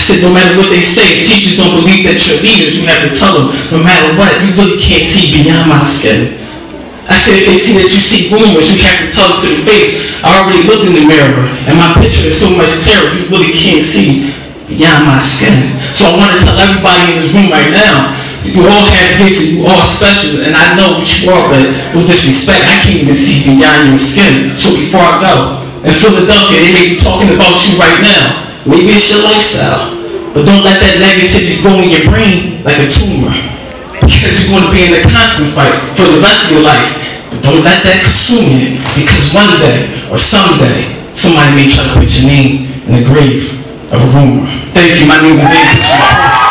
said, no matter what they say, if teachers don't believe that you're leaders, you have to tell them, no matter what, you really can't see beyond my skin. I said, if they see that you see rumors, you have to tell them to the face, I already looked in the mirror, and my picture is so much clearer, you really can't see beyond my skin. So I want to tell everybody in this room right now, you all have gifts and you all special, and I know what you are, but with disrespect, I can't even see beyond your skin. So before I go, in Philadelphia, they may be talking about you right now. Maybe it's your lifestyle, but don't let that negativity go in your brain like a tumor, because you're going to be in a constant fight for the rest of your life. But don't let that consume you, because one day or someday, somebody may try to put your name in the grave of a rumor. Thank you. My name is Andrew.